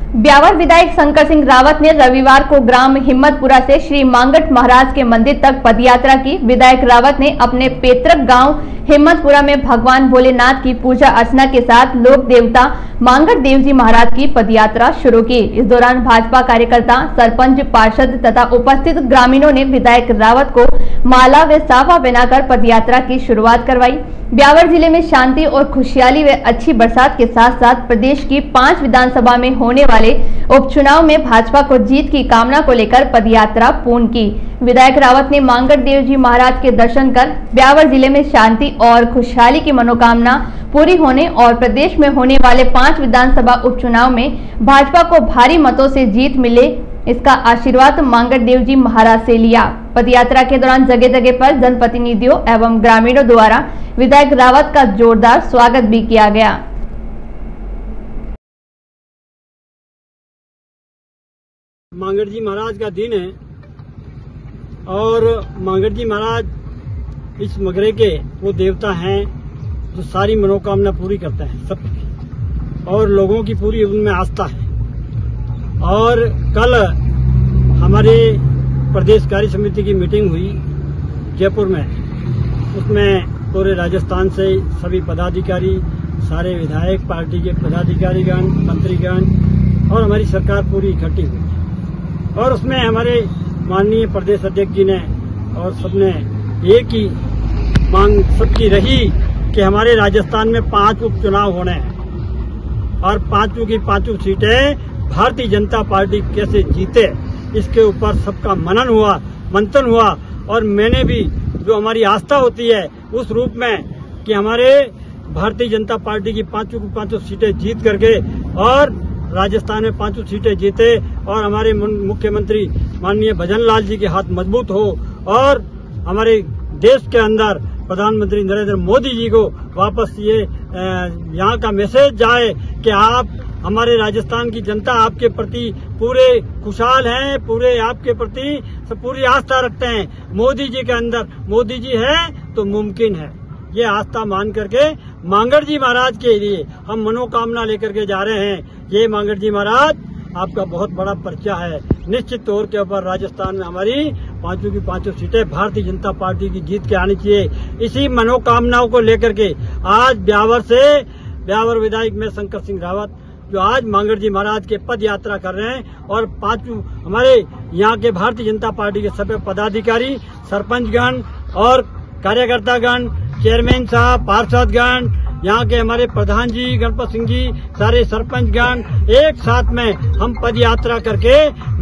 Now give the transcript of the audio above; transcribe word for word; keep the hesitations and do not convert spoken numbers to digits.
ब्यावर विधायक शंकर सिंह रावत ने रविवार को ग्राम हिम्मतपुरा से श्री मांगट महाराज के मंदिर तक पदयात्रा की। विधायक रावत ने अपने पैतृक गांव हिम्मतपुरा में भगवान भोलेनाथ की पूजा अर्चना के साथ लोक देवता मांगट देव जी महाराज की पदयात्रा शुरू की। इस दौरान भाजपा कार्यकर्ता, सरपंच, पार्षद तथा उपस्थित ग्रामीणों ने विधायक रावत को माला व साफा पहनाकर पदयात्रा की शुरुआत करवाई। ब्यावर जिले में शांति और खुशहाली व अच्छी बरसात के साथ साथ प्रदेश की पांच विधानसभा में होने वाले उपचुनाव में भाजपा को जीत की कामना को लेकर पदयात्रा पूर्ण की। विधायक रावत ने मांगट देव जी महाराज के दर्शन कर ब्यावर जिले में शांति और खुशहाली की मनोकामना पूरी होने और प्रदेश में होने वाले पांच विधानसभा उपचुनाव में भाजपा को भारी मतों से जीत मिले, इसका आशीर्वाद मांगट देव जी महाराज से लिया। पदयात्रा के दौरान जगह जगह पर जनप्रतिनिधियों एवं ग्रामीणों द्वारा विधायक रावत का जोरदार स्वागत भी किया गया। मांगट जी महाराज का दिन है और मांगट जी महाराज इस मगरे के वो देवता हैं जो सारी मनोकामना पूरी करते हैं सब, और लोगों की पूरी उनमें आस्था है। और कल हमारे प्रदेश कार्य समिति की मीटिंग हुई जयपुर में, उसमें पूरे राजस्थान से सभी पदाधिकारी, सारे विधायक पार्टी के पदाधिकारीगण, मंत्रीगण और हमारी सरकार पूरी इकट्ठी हुई। और उसमें हमारे माननीय प्रदेश अध्यक्ष जी ने और सबने एक ही मांग सबकी रही कि हमारे राजस्थान में पांच उपचुनाव होने हैं और पांचों की पांचों सीटें भारतीय जनता पार्टी कैसे जीते, इसके ऊपर सबका मनन हुआ, मंथन हुआ। और मैंने भी जो हमारी आस्था होती है उस रूप में कि हमारे भारतीय जनता पार्टी की पांचों की पांचों सीटें जीत करके और राजस्थान में पांचों सीटें जीते और हमारे मुख्यमंत्री माननीय भजन लाल जी के हाथ मजबूत हो और हमारे देश के अंदर प्रधानमंत्री नरेंद्र मोदी जी को वापस ये यहाँ का मैसेज जाए कि आप हमारे राजस्थान की जनता आपके प्रति पूरे खुशहाल हैं, पूरे आपके प्रति सब पूरी आस्था रखते हैं। मोदी जी के अंदर मोदी जी है तो मुमकिन है, ये आस्था मान करके मांगट जी महाराज के लिए हम मनोकामना लेकर के जा रहे हैं। ये मांगट जी महाराज आपका बहुत बड़ा पर्चा है। निश्चित तौर के ऊपर राजस्थान में हमारी पांचों की पांचों सीटें भारतीय जनता पार्टी की जीत के आनी चाहिए। इसी मनोकामनाओं को लेकर के आज ब्यावर से ब्यावर विधायक में शंकर सिंह रावत जो आज मांगट जी महाराज के पद यात्रा कर रहे हैं और पांचों हमारे यहाँ के भारतीय जनता पार्टी के सभी पदाधिकारी, सरपंचगण और कार्यकर्तागण, चेयरमैन साहब, पार्षदगण, यहाँ के हमारे प्रधान जी गणपत सिंह जी, सारे सरपंचगण एक साथ में हम पद यात्रा करके